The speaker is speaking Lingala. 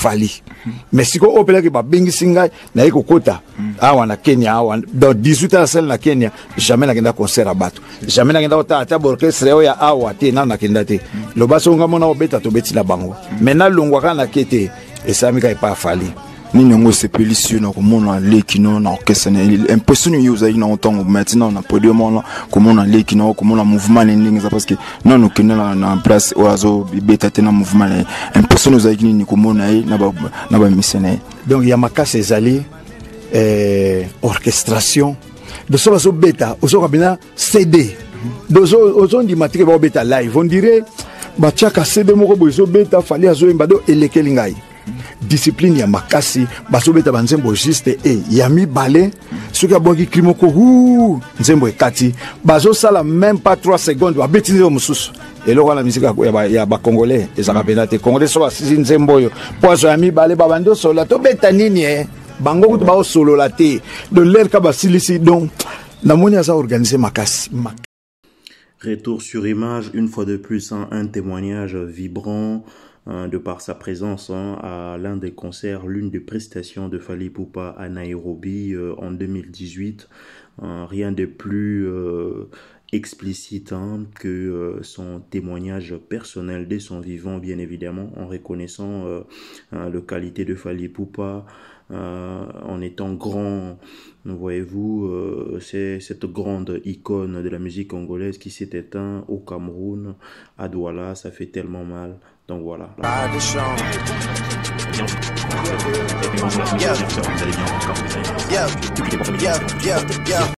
Fali. Mais si on opère que Bengi Singa, na eko kota, awa na Kenya, dans 18 ans na Kenya, jamais na kenda concert à Bato. Jamais na kenda ota orchestre ya awa te na kenda te. Lo baso nga mona obeta to beti na bango. Maintenant longwa na kete et ça mika pas Fali. Ni nango sepelisi na komona leki no na orchestre na impression yo za ina ontongo maintenant na podium na komona leki na komona mouvement ndenge za parce que non no kena na place oazo beta te na mouvement impression za ni komona na ba missionnaire. Donc ya makase ezali orchestration de so baso beta ozo kabina CD dozo ozo ndi matrike ba beta live on dirait ba chaka CD moko bozo beta Fali azo embado elekeli ngai. Discipline ya makasi basobeta banzembo juste yami balé ce qui a bongi krimoko nzembo ekati bazo sala même pas 3 secondes ba betini mususu et là la musique ya ba congolais ezaka penate congolais so basisi nzembo yo pozo yami balé babando sola to beta nini bango kutu ba solo la te de l'air ka basilisi donc na moni asa organiser makasi. Retour sur image une fois de plus un témoignage vibrant de par sa présence à l'un des concerts, l'une des prestations de Fally Ipupa à Nairobi en 2018. Rien de plus explicite que son témoignage personnel dès son vivant, bien évidemment, en reconnaissant la qualité de Fally Ipupa, en étant grand, voyez-vous, c'est cette grande icône de la musique congolaise qui s'est éteinte au Cameroun, à Douala, ça fait tellement mal. Donc voilà.